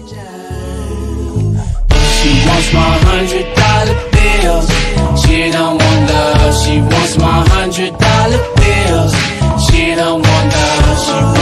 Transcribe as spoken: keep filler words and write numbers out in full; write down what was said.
She wants my hundred dollar bills. She don't want love. She wants my hundred dollar bills. She don't want love. She